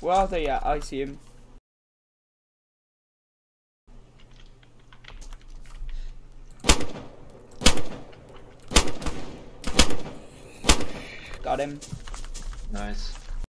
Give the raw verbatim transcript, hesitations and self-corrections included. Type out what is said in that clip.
Where are they at? I see him. Got him. Nice.